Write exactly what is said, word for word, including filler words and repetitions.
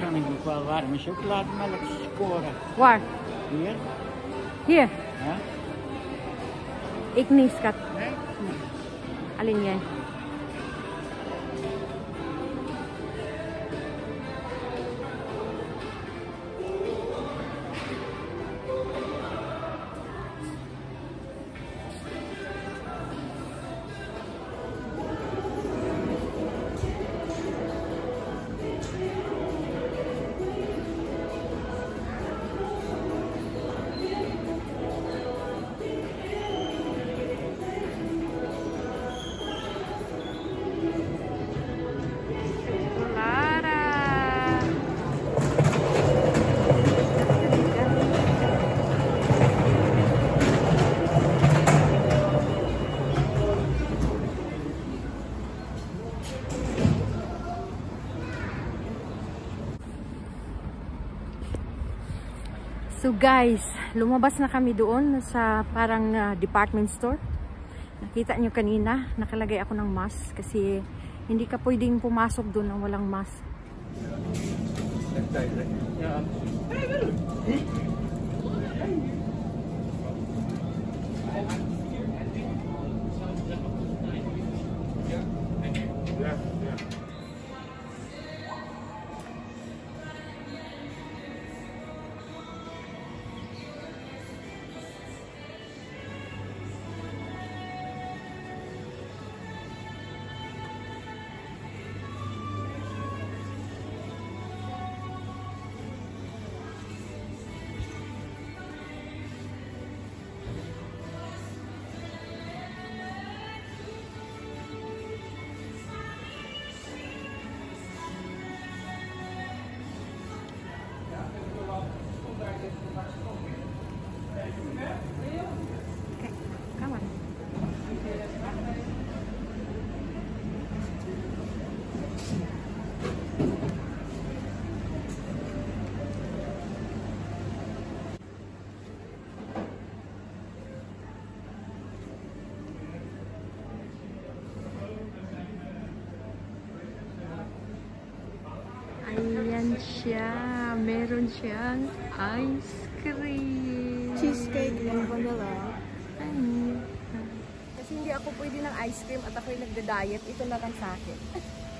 ik nog wel warme chocolademelk scoren. Waar? Hier. Hier? Ja? Ik niet, schat. Nee? Alin yan? So guys, lumabas na kami doon sa parang uh, department store. Nakita nyo kanina, nakalagay ako ng mask kasi hindi ka pwedeng pumasok doon nang walang mask. Ayan siya. Meron siyang ice cream. Cheesecake ng vanilla. Ay. Kasi hindi ako pwede ng ice cream at ako'y nagda-diet. Ito na lang sa akin.